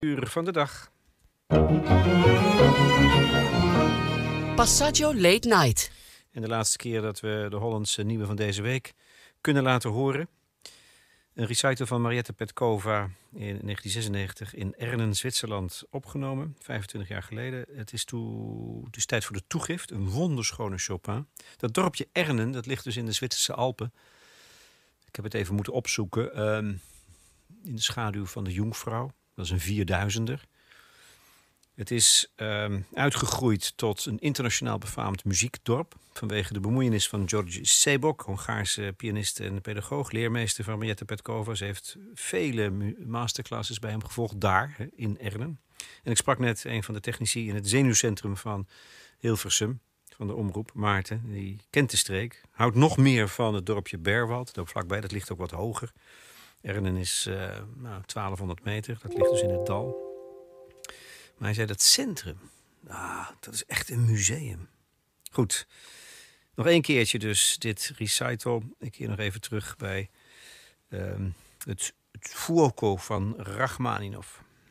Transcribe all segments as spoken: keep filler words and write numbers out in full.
Uur van de dag. Passaggio Late Night. En de laatste keer dat we de Hollandse nieuwe van deze week kunnen laten horen. Een recital van Mariette Petkova in negentien zesennegentig in Ernen, Zwitserland opgenomen. vijfentwintig jaar geleden. Het is, toe, het is tijd voor de toegift. Een wonderschone Chopin. Dat dorpje Ernen, dat ligt dus in de Zwitserse Alpen. Ik heb het even moeten opzoeken. Um, in de schaduw van de Jungfrau. Dat is een vierduizender. Het is um, uitgegroeid tot een internationaal befaamd muziekdorp. Vanwege de bemoeienis van George Sebok, Hongaarse pianist en pedagoog, leermeester van Mariette Petkova. Ze heeft vele masterclasses bij hem gevolgd daar, in Ernen. En ik sprak net een van de technici in het zenuwcentrum van Hilversum, van de omroep, Maarten. Die kent de streek, houdt nog meer van het dorpje Berwald, dat ook vlakbij, dat ligt ook wat hoger. Ernen is uh, nou, twaalfhonderd meter, dat ligt dus in het dal. Maar hij zei dat centrum, ah, dat is echt een museum. Goed, nog één keertje dus dit recital. Ik keer nog even terug bij um, het, het Fuoco van Rachmaninov.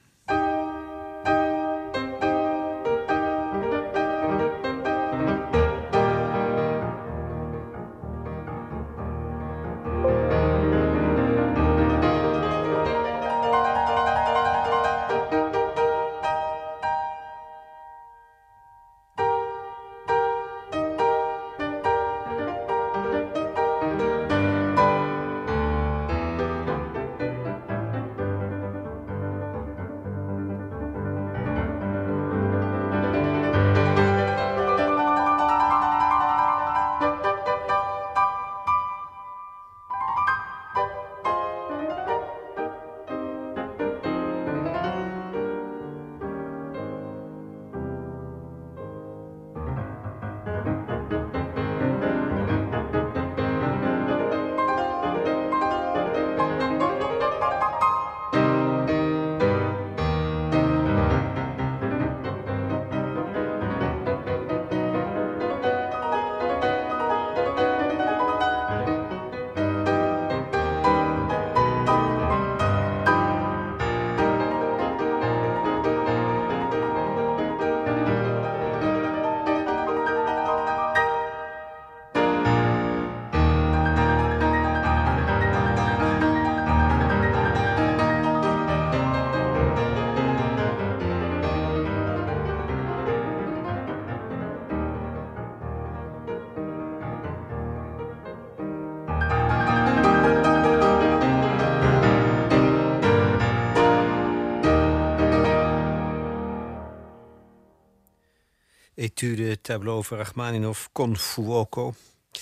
Etude tableau van Rachmaninov con Fuoco.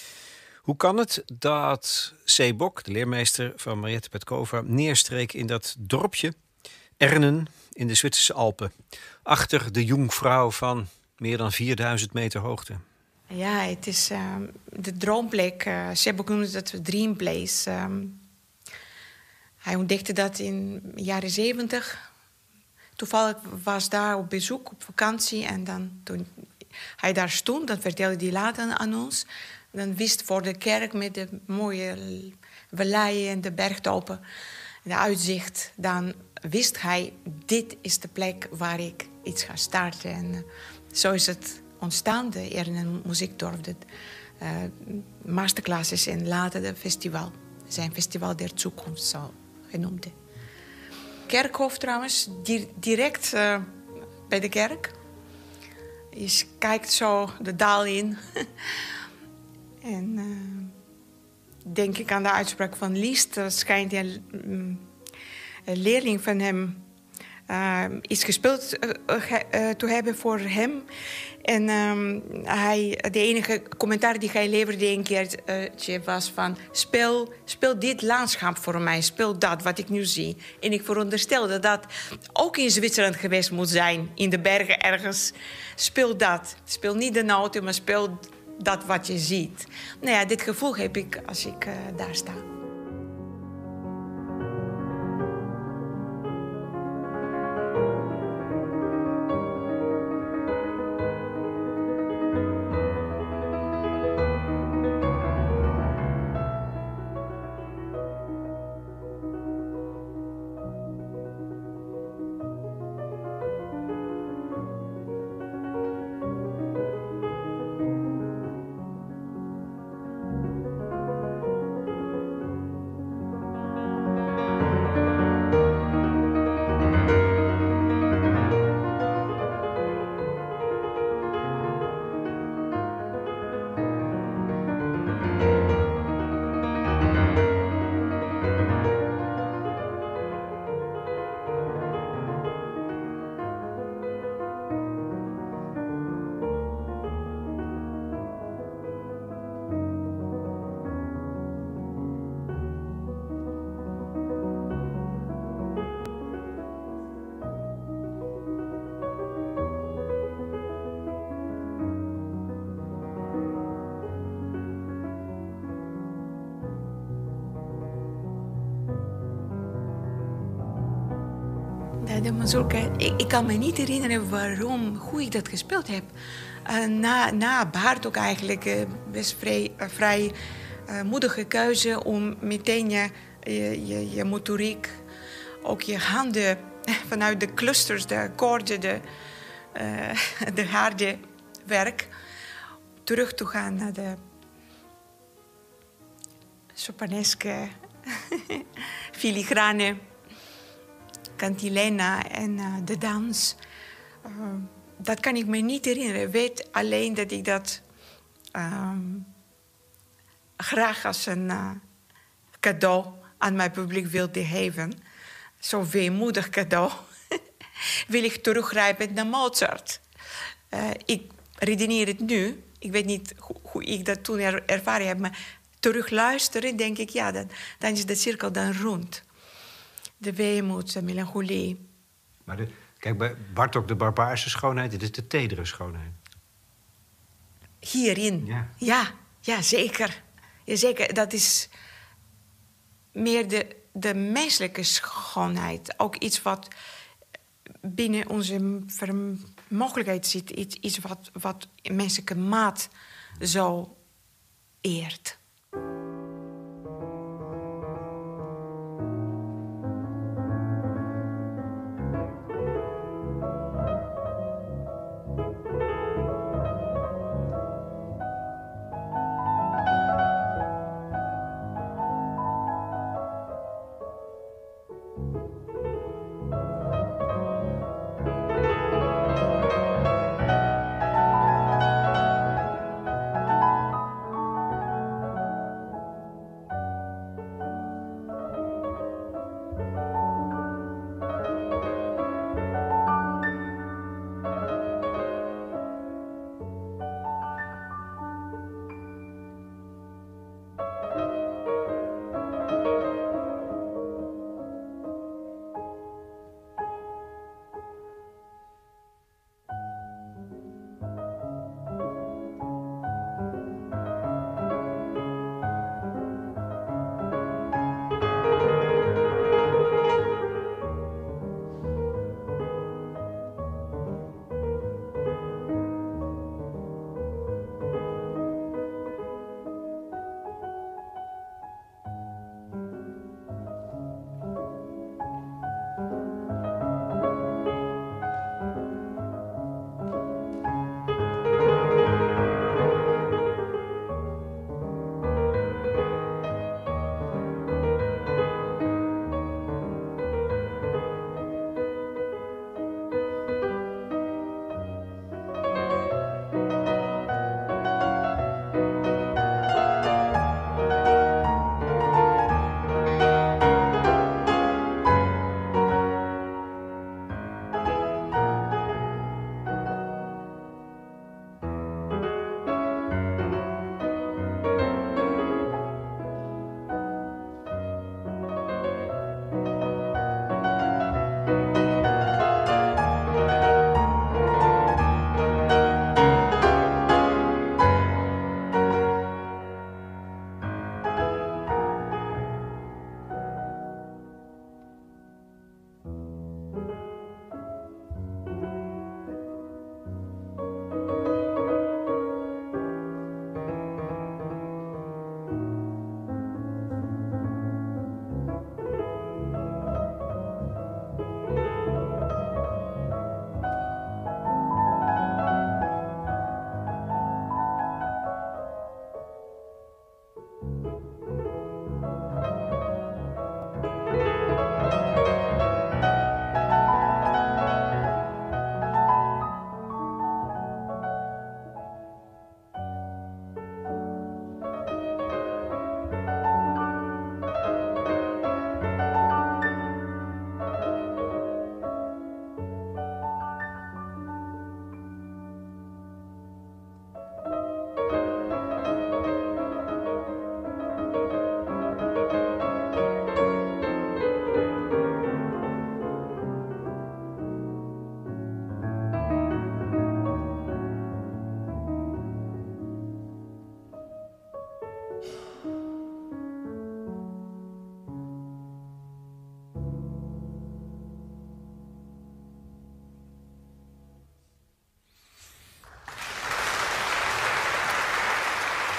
Hoe kan het dat Sebok, de leermeester van Mariette Petkova, neerstreek in dat dorpje Ernen in de Zwitserse Alpen, achter de Jungfrau van meer dan vierduizend meter hoogte? Ja, het is uh, de droomplek. Uh, Sebok noemde dat dream place. Um, hij ontdekte dat in de jaren zeventig. Toevallig was daar op bezoek, op vakantie. En dan, toen hij daar stond, dat vertelde hij later aan ons. Dan wist voor de kerk met de mooie valleien en de bergtoppen, de uitzicht. Dan wist hij, dit is de plek waar ik iets ga starten. En uh, zo is het ontstaan, de Ernen Muziekdorp. De uh, masterclasses en later de festival. Zijn festival der toekomst, zo genoemd. Kerkhof trouwens, di- direct uh, bij de kerk. Je kijkt zo de daal in. en uh, denk ik aan de uitspraak van Liszt. Er schijnt een, een leerling van hem uh, iets gespeeld uh, uh, te hebben voor hem. En um, hij, de enige commentaar die hij leverde een keertje was van... Speel, speel dit landschap voor mij, speel dat, wat ik nu zie. En ik veronderstel dat dat ook in Zwitserland geweest moet zijn. In de bergen ergens. Speel dat. Speel niet de noten, maar speel dat wat je ziet. Nou ja, dit gevoel heb ik als ik uh, daar sta. de mazurka. Ik, ik kan me niet herinneren waarom, hoe ik dat gespeeld heb. Uh, na, na Bartók eigenlijk uh, best vrij, uh, vrij uh, moedige keuze om meteen je, je, je, je motoriek, ook je handen vanuit de clusters, de akkoorden, de, uh, de harde werk, terug te gaan naar de sopraneske, filigrane, cantilena en uh, de dans. Uh, dat kan ik me niet herinneren. Ik weet alleen dat ik dat um, graag als een uh, cadeau aan mijn publiek wilde geven. Zo'n weemoedig cadeau. Wil ik teruggrijpen naar Mozart. Uh, ik redeneer het nu. Ik weet niet hoe, hoe ik dat toen er, ervaren heb, maar terug luisteren, denk ik, ja, dan, dan is de cirkel dan rond. De weemoed, de melancholie. Maar de, kijk, bij Bartók de barbaarse schoonheid, dit is de tedere schoonheid. Hierin? Ja, ja, ja zeker. Ja, zeker. Dat is meer de, de menselijke schoonheid. Ook iets wat binnen onze mogelijkheid zit. Iets, iets wat, wat menselijke maat zo eert.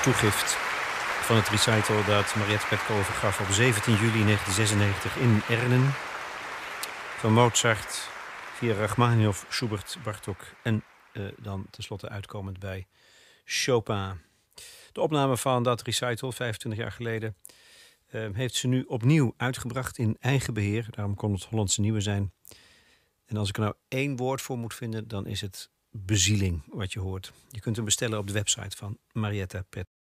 toegift van het recital dat Mariette Petkova gaf op zeventien juli negentien zesennegentig in Ernen. Van Mozart via Rachmaninoff, Schubert, Bartók en uh, dan tenslotte uitkomend bij Chopin. De opname van dat recital, vijfentwintig jaar geleden, uh, heeft ze nu opnieuw uitgebracht in eigen beheer. Daarom kon het Hollandse Nieuwe zijn. En als ik er nou één woord voor moet vinden, dan is het bezieling wat je hoort. Je kunt hem bestellen op de website van Mariette Petkova.